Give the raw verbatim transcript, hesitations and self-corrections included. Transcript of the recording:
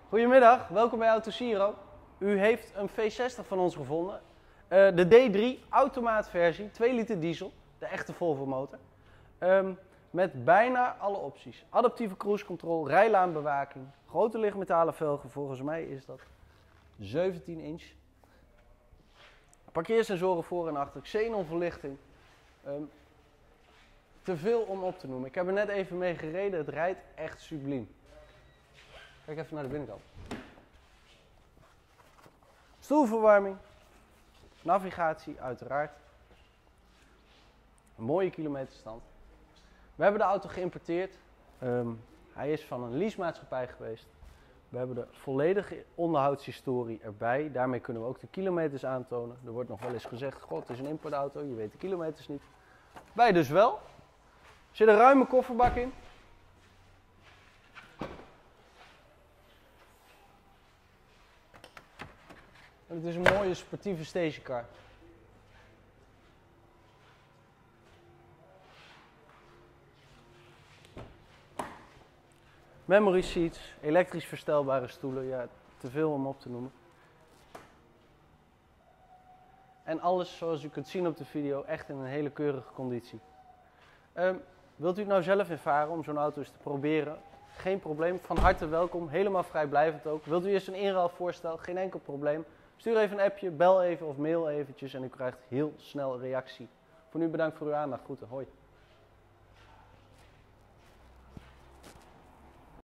Goedemiddag, welkom bij Autosiro. U heeft een V zestig van ons gevonden. Uh, de D drie automaatversie, twee liter diesel, de echte Volvo motor. Um, met bijna alle opties. Adaptieve cruise control, rijlaanbewaking, grote lichtmetalen velgen, volgens mij is dat zeventien inch. Parkeersensoren voor en achter, xenonverlichting. Um, te veel om op te noemen. Ik heb er net even mee gereden, het rijdt echt subliem. Kijk even naar de binnenkant. Stoelverwarming, navigatie uiteraard. Een mooie kilometerstand. We hebben de auto geïmporteerd. Um, hij is van een leasemaatschappij geweest. We hebben de volledige onderhoudshistorie erbij. Daarmee kunnen we ook de kilometers aantonen. Er wordt nog wel eens gezegd, god, het is een importauto, je weet de kilometers niet. Wij dus wel. Er zit een ruime kofferbak in. En het is een mooie sportieve stationcar. Memory seats, elektrisch verstelbare stoelen, ja, te veel om op te noemen. En alles zoals u kunt zien op de video, echt in een hele keurige conditie. Um, wilt u het nou zelf ervaren om zo'n auto eens te proberen? Geen probleem, van harte welkom, helemaal vrijblijvend ook. Wilt u eerst een inruilvoorstel? Geen enkel probleem. Stuur even een appje, bel even of mail eventjes en u krijgt heel snel reactie. Voor nu bedankt voor uw aandacht. Groeten, hoi.